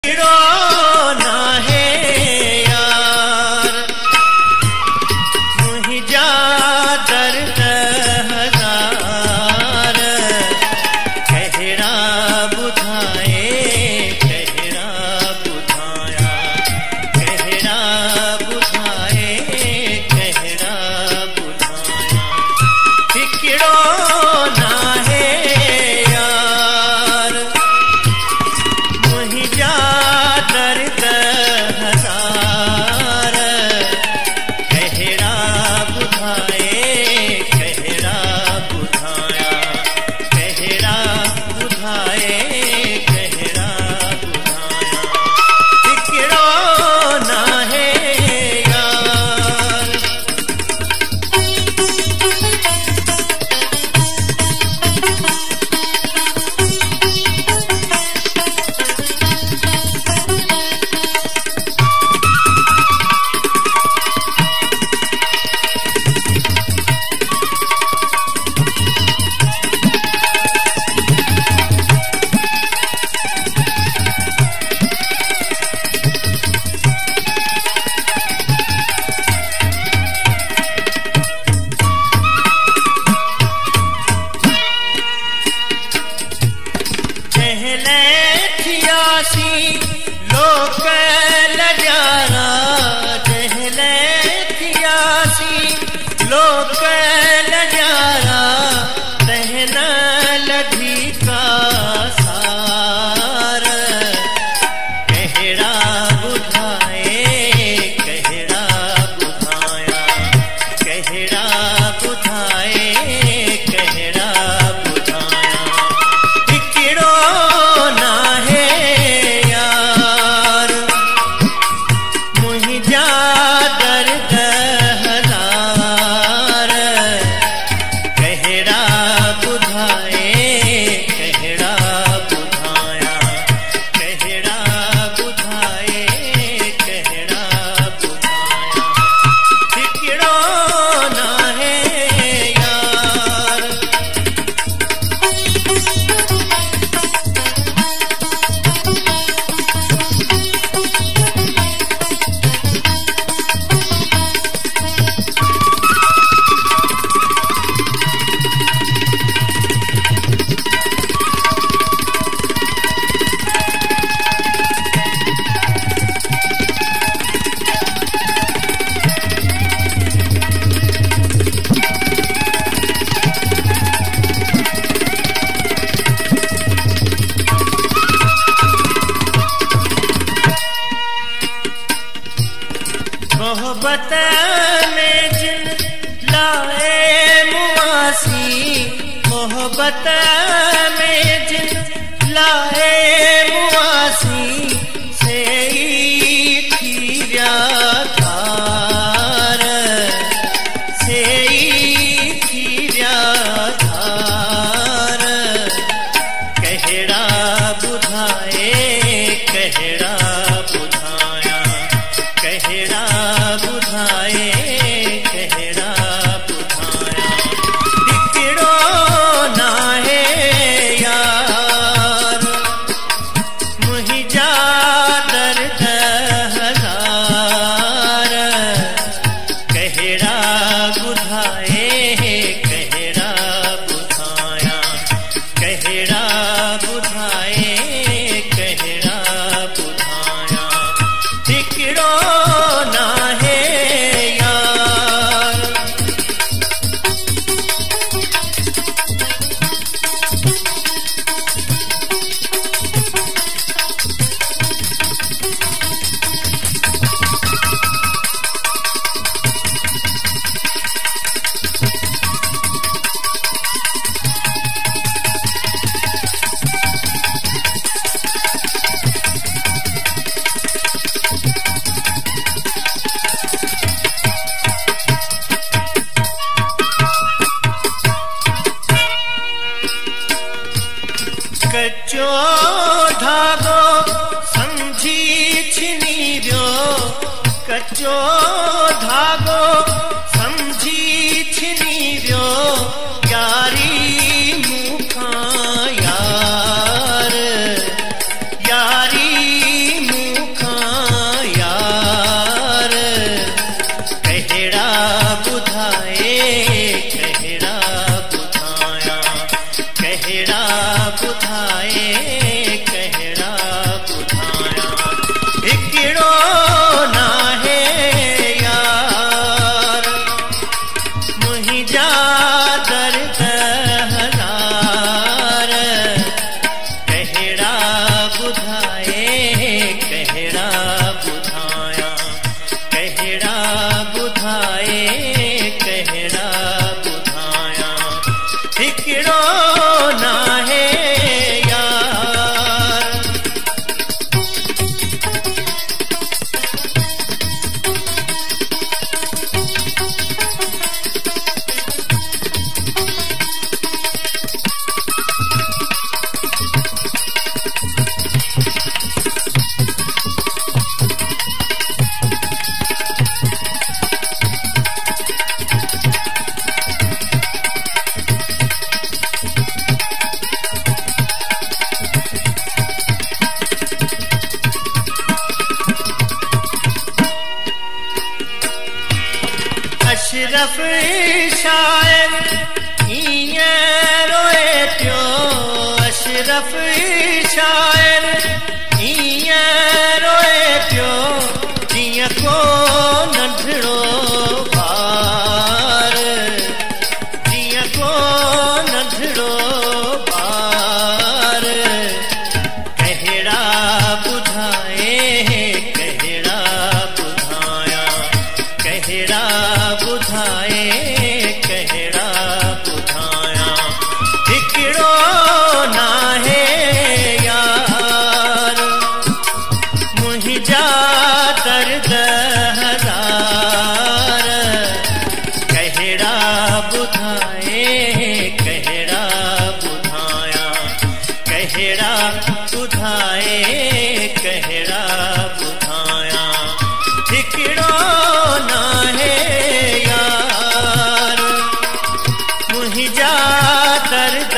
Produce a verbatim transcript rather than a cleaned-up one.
मोहब्बत में जिन लाए मुआसी, मोहब्बत में जिन लाए मुआसी से खीरा धार से खीरा धार कहड़ा बुधाए कहड़ा बुधाया कहड़ा बुधाए कहड़ा बुधाया दिकड़ो ना है यार मुहिजा दर्द हजार कहड़ा बुधाए कहड़ा बुधाया कहड़ा बुधाए कहड़ा बुधाया दिकड़ो ना है यार। कच्चो धागो समझी छिनी रो, कच्चो धागो समझी छिनी रो यारी मुखा यार यारी अशरफ शायर ईअं रोए पियो अशरफ शायर ईअं रोए पियो जीअं को नंढड़ो ॿार जीअं को नंढड़ो ॿार कहिड़ा ॿुधाए कहिड़ा ॿुधाया कहिड़ा ॿुधाए कहिड़ा ॿुधाया हिकिड़ो नाहे यार मुंहिंजा दर्द हज़ार कहिड़ा ॿुधाए कहिड़ा ॿुधाया कहिड़ा ॿुधाए कहिड़ा ॿुधाया हिकिड़ो नाहे यार मुंहिंजा दर्द